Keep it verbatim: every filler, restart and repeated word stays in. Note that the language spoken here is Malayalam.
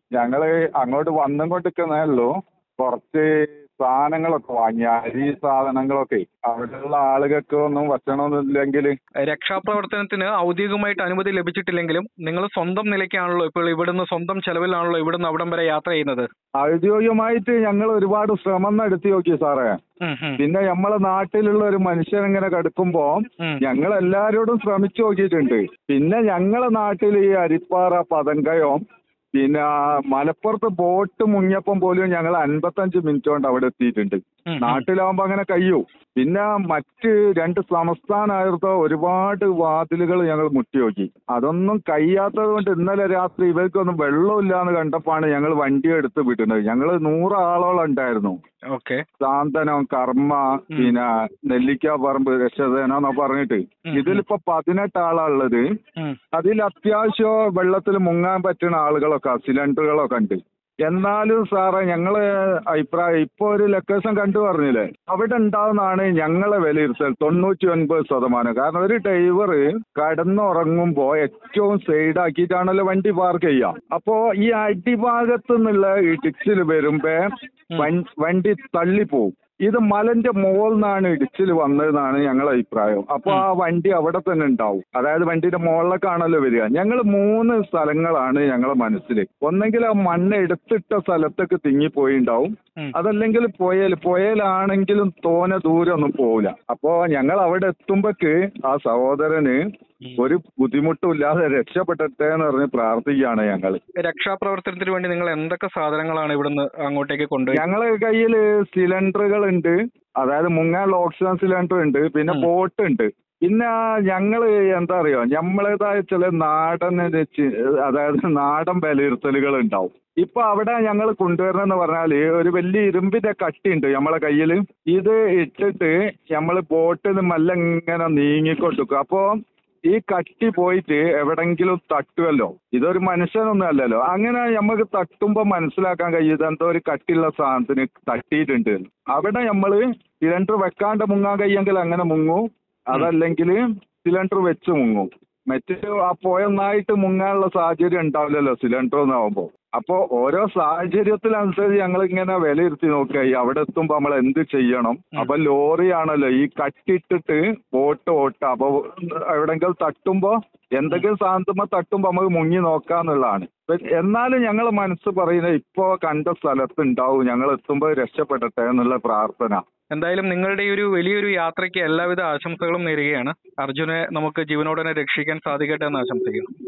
ഞങ്ങള് അങ്ങോട്ട് വന്നും കൊണ്ടിരിക്കുന്നേ ഉള്ളൂ. കുറച്ച് സാധനങ്ങളൊക്കെ വാങ്ങി, അരി സാധനങ്ങളൊക്കെ. അവിടെയുള്ള ആളുകൾക്ക് ഒന്നും ഭക്ഷണമൊന്നുമില്ലെങ്കിൽ രക്ഷാപ്രവർത്തനത്തിന് ഔദ്യോഗികമായിട്ട് അനുമതി ലഭിച്ചിട്ടില്ലെങ്കിലും നിങ്ങൾ സ്വന്തം നിലയ്ക്കാണല്ലോ ഇപ്പോൾ ഇവിടുന്ന് സ്വന്തം ചെലവിലാണല്ലോ ഇവിടുന്ന് അവിടം വരെ യാത്ര ചെയ്യുന്നത്. ഔദ്യോഗികമായിട്ട് ഞങ്ങൾ ഒരുപാട് ശ്രമം നടത്തി നോക്കി സാറേ. ഉം, ഉം, പിന്നെ നമ്മളെ നാട്ടിലുള്ള ഒരു മനുഷ്യൻ ഇങ്ങനെ കിടക്കുമ്പോ ഉം. ഞങ്ങൾ എല്ലാരോടും ശ്രമിച്ചു നോക്കിയിട്ടുണ്ട്. പിന്നെ ഞങ്ങളെ നാട്ടിൽ ഈ അരിപ്പാറ, പതങ്കയം, പിന്നെ മലപ്പുറത്ത് ബോട്ട് മുങ്ങിയപ്പം പോലും ഞങ്ങൾ അൻപത്തഞ്ച് മിനിറ്റ് കൊണ്ട് അവിടെ എത്തിയിട്ടുണ്ട്. ഉം, ഉം. നാട്ടിലാവുമ്പോ അങ്ങനെ കഴിയൂ. പിന്നെ മറ്റ് രണ്ട് സംസ്ഥാനമായിരുന്നോ ഒരുപാട് വാതിലുകൾ ഞങ്ങൾ മുട്ടി നോക്കി. അതൊന്നും കഴിയാത്തത് കൊണ്ട് ഇന്നലെ രാത്രി ഇവർക്കൊന്നും വെള്ളമില്ലാന്ന് കണ്ടപ്പോഴാണ് ഞങ്ങൾ വണ്ടി എടുത്ത് വിടുന്നത്. ഞങ്ങൾ നൂറാളോളം ഉണ്ടായിരുന്നു. ഓക്കെ. സാന്ത്വനം, കർമ്മ, പിന്നെ നെല്ലിക്കാപ്പറമ്പ്, രക്ഷസേന എന്നൊക്കെ പറഞ്ഞിട്ട് ഇതിലിപ്പോ പതിനെട്ട് ആളാ ഉള്ളത്. ഉം. അതിൽ അത്യാവശ്യം വെള്ളത്തിൽ മുങ്ങാൻ പറ്റുന്ന ആളുകളൊക്കെ സിലിണ്ടറുകളൊക്കെ ഉണ്ട്. എന്നാലും സാറേ ഞങ്ങള് അഭിപ്രായം ഇപ്പൊ ഒരു ലൊക്കേഷൻ കണ്ടു പറഞ്ഞില്ലേ, അവിടെ ഉണ്ടാവുന്നതാണ് ഞങ്ങളെ വിലയിരുത്തൽ തൊണ്ണൂറ്റി ഒൻപത് ശതമാനം. കാരണം ഒരു ഡ്രൈവർ കടന്നുറങ്ങുമ്പോ ഏറ്റവും സൈഡാക്കിയിട്ടാണല്ലോ വണ്ടി പാർക്ക് ചെയ്യുക. അപ്പോ ഈ അടിഭാഗത്തു നിന്നുള്ള ഈ ഡിച്ചിൽ വരുമ്പോ വൺ- വണ്ടി തള്ളിപ്പോവും. ഇത് മലന്റെ മുകളിൽ നിന്നാണ് ഇടിച്ചിൽ വന്നതെന്നാണ് ഞങ്ങളുടെ അഭിപ്രായം. അപ്പൊ ആ വണ്ടി അവിടെ തന്നെ ഉണ്ടാവും. അതായത് വണ്ടിയുടെ മുകളിലേക്കാണല്ലോ വരിക. ഞങ്ങൾ മൂന്ന് സ്ഥലങ്ങളാണ് ഞങ്ങളെ മനസ്സിൽ. ഒന്നെങ്കിൽ ആ മണ്ണ് എടുത്തിട്ട സ്ഥലത്തേക്ക് തിങ്ങിപ്പോയി ഉണ്ടാവും, അതല്ലെങ്കിൽ പുയൽ പുയലാണെങ്കിലും തോനെ ദൂരം ഒന്നും പോവില്ല. അപ്പോ ഞങ്ങൾ അവിടെ എത്തുമ്പോക്ക് ആ സഹോദരന് ഒരു ബുദ്ധിമുട്ടും ഇല്ലാതെ രക്ഷപ്പെട്ടെ എന്ന് പറഞ്ഞ് പ്രാർത്ഥിക്കുകയാണ് ഞങ്ങൾ. രക്ഷാപ്രവർത്തനത്തിന് വേണ്ടി നിങ്ങൾ എന്തൊക്കെ സാധനങ്ങളാണ് ഇവിടുന്ന് അങ്ങോട്ടേക്ക് കൊണ്ടുപോയി? ഞങ്ങളെ കയ്യിൽ സിലിണ്ടറുകൾ ഉണ്ട്, അതായത് മുങ്ങാനുള്ള ഓക്സിജൻ സിലിണ്ടർ ഉണ്ട്, പിന്നെ ബോട്ട് ഉണ്ട്. പിന്നെ ഞങ്ങള് എന്താ അറിയോ, നമ്മളേതായ ചില നാടൻ ചി- അതായത് നാടൻ വിലയിരുത്തലുകൾ ഉണ്ടാവും. ഇപ്പൊ അവിടെ ഞങ്ങൾ കൊണ്ടുവരണമെന്ന് പറഞ്ഞാല് ഒരു വലിയ ഇരുമ്പിന്റെ കട്ടിയുണ്ട് നമ്മളെ കയ്യിൽ. ഇത് ഇട്ടിട്ട് നമ്മൾ ബോട്ടിൽ മെല്ലെ ഇങ്ങനെ നീങ്ങിക്കൊണ്ടിരിക്കും. അപ്പോ ഈ കട്ടി പോയിട്ട് എവിടെങ്കിലും തട്ടുമല്ലോ. ഇതൊരു മനുഷ്യനൊന്നും അല്ലല്ലോ. അങ്ങനെ നമുക്ക് തട്ടുമ്പോ മനസ്സിലാക്കാൻ കഴിയുന്നത് എന്തോ ഒരു കട്ടിയുള്ള സാധനത്തിന് തട്ടിയിട്ടുണ്ട്. അവിടെ നമ്മള് സിലിണ്ടർ വെക്കാണ്ട് മുങ്ങാൻ കഴിയെങ്കിൽ അങ്ങനെ മുങ്ങും, അതല്ലെങ്കിൽ സിലിണ്ടർ വെച്ച് മുങ്ങും. മറ്റേ ആ പോയൊന്നായിട്ട് മുങ്ങാനുള്ള സാഹചര്യം ഉണ്ടാവില്ലല്ലോ സിലിണ്ടർ ഒന്നാവുമ്പോ. അപ്പോ ഓരോ സാഹചര്യത്തിനനുസരിച്ച് ഞങ്ങൾ ഇങ്ങനെ വിലയിരുത്തി നോക്കുക ഈ അവിടെ എത്തുമ്പോ നമ്മൾ എന്ത് ചെയ്യണം. അപ്പൊ ലോറിയാണല്ലോ ഈ കട്ടിട്ടിട്ട് ബോട്ട് ഓട്ട. അപ്പൊ എവിടെങ്കിലും തട്ടുമ്പോ എന്തെങ്കിലും സാധനത്തുമ്പോ തട്ടുമ്പോ നമുക്ക് മുങ്ങി നോക്കാന്നുള്ളതാണ്. എന്നാലും ഞങ്ങൾ മനസ്സ് പറയുന്നത് ഇപ്പോ കണ്ട സ്ഥലത്ത് ഉണ്ടാവും, ഞങ്ങൾ എത്തുമ്പോ രക്ഷപ്പെടട്ടെ എന്നുള്ള പ്രാർത്ഥന. എന്തായാലും നിങ്ങളുടെ ഈ ഒരു വലിയൊരു യാത്രയ്ക്ക് എല്ലാവിധ ആശംസകളും നേരുകയാണ്. അർജുനെ നമുക്ക് ജീവനോടെ തന്നെ രക്ഷിക്കാൻ സാധിക്കട്ടെ എന്ന് ആശംസിക്കുന്നു.